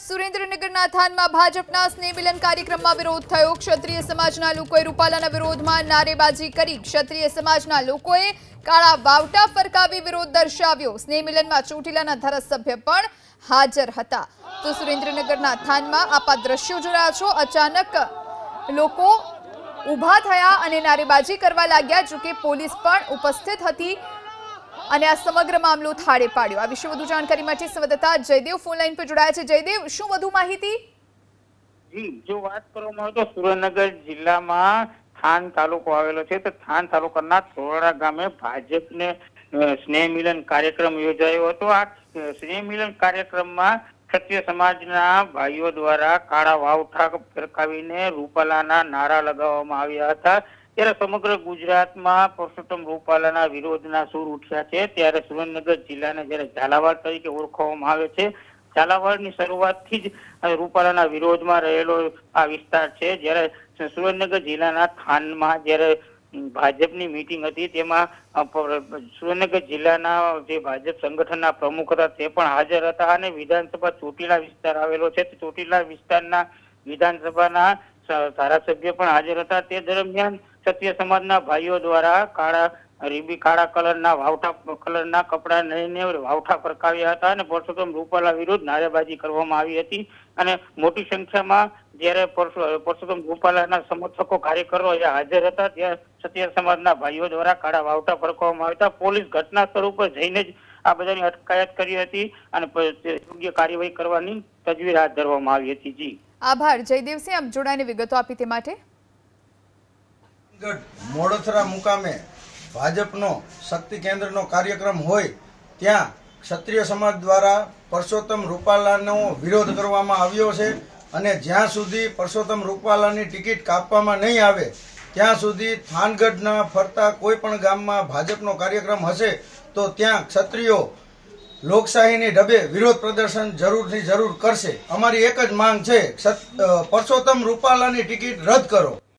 સુરેન્દ્રનગરના થાનમાં ભાજપના સ્નેહ મિલન કાર્યક્રમમાં વિરોધ થયો। ક્ષત્રિય સમાજના લોકોએ રૂપાલાના વિરોધમાં નારેબાજી કરી। ક્ષત્રિય સમાજના લોકોએ કાળા વાવટા ફરકાવી વિરોધ દર્શાવ્યો। સ્નેહ મિલનમાં ચોટીલાના ધારાસભ્ય પણ હાજર હતા। તો સુરેન્દ્રનગરના થાનમાં આપ આ દ્રશ્યો જોયા છો। અચાનક લોકો ઊભા થયા અને નારેબાજી કરવા લાગ્યા। જો કે પોલીસ પણ ઉપસ્થિત હતી અને આ સમગ્ર મામલો થાળે પાડ્યો। આ વિશે વધુ જાણકારી માટે સંવાદદાતા જયદેવ ફોન લાઈન પર જોડાયા છે। જયદેવ, શું વધુ માહિતી? જી, જો વાત કરવામાં આવે તો સુરેન્દ્રનગર જિલ્લામાં થાન તાલુકો આવેલો છે, તો થાન તાલુકાના થોરડા ગામે ભાજપને સ્નેહ મિલન કાર્યક્રમ યોજાયો હતો। આ સ્નેહ મિલન કાર્યક્રમમાં ક્ષત્રિય સમાજના ભાઈઓ દ્વારા કાળા વાવઠા ફરકાવીને રૂપાલાના નારા લગાવવામાં આવ્યા હતા। ત્યારે સમગ્ર ગુજરાતમાં પરસોત્તમ રૂપાલાના વિરોધના સૂર ઉઠ્યા છે। ત્યારે સુરેન્દ્રનગર જિલ્લાને જ્યારે ઝાલાવાડ તરીકે ઓળખવામાં આવે છે, ઝાલાવાડની શરૂઆતથી જ રૂપાલાના વિરોધમાં રહેલો આ વિસ્તાર છે। જ્યારે સુરેન્દ્રનગર જિલ્લાના થાનમાં જ્યારે ભાજપની મીટિંગ હતી, તેમાં સુરેન્દ્રનગર જિલ્લાના જે ભાજપ સંગઠનના પ્રમુખ હતા તે પણ હાજર હતા અને વિધાનસભા ચોટીલા વિસ્તાર આવેલો છે, ચોટીલા વિસ્તારના વિધાનસભાના ધારાસભ્ય પણ હાજર હતા। તે દરમિયાન ક્ષત્રિય સમાજના ભાઈઓ દ્વારા કાળા કલરના વાવઠા કલરના કપડા લઈને વાવઠા ફરકાવ્યા હતા અને પરસોત્તમ રૂપાલા વિરુદ્ધ નારેબાજી કરવામાં આવી હતી અને મોટી સંખ્યામાં જ્યારે પરસોત્તમ રૂપાલાના સમર્થકો કાર્યકરો હાજર હતા, ત્યાં ક્ષત્રિય સમાજના ભાઈઓ દ્વારા કાળા વાવઠા ફરકાવવામાં આવ્યા હતા। પોલીસ ઘટના સ્થળ ઉપર જઈને જ આ બધાની અટકાયત કરી હતી અને યોગ્ય કાર્યવાહી કરવાની તજવીજ હાથ ધરવામાં આવી હતી। જી, આભાર જયદેવસિંહ, આપ જોડાઈને વિગતો આપી તે માટે। મોડોથરા મુકામે ભાજપનો શક્તિ કેન્દ્રનો કાર્યક્રમ હોય ત્યાં ક્ષત્રિય સમાજ દ્વારા પરસોત્તમ રૂપાલાનો વિરોધ કરવામાં આવ્યો છે અને જ્યાં સુધી પરસોત્તમ રૂપાલાની ટિકિટ કાપવામાં નહીં આવે ત્યાં સુધી થાનગઢના ફરતા કોઈ પણ ગામમાં ભાજપનો કાર્યક્રમ હશે તો ત્યાં ક્ષત્રિયો લોકશાહીની ઢબે વિરોધ પ્રદર્શન જરૂરથી જરૂર કરશે। અમારી એક જ માંગ છે, પરસોત્તમ રૂપાલાની ટિકિટ રદ કરો।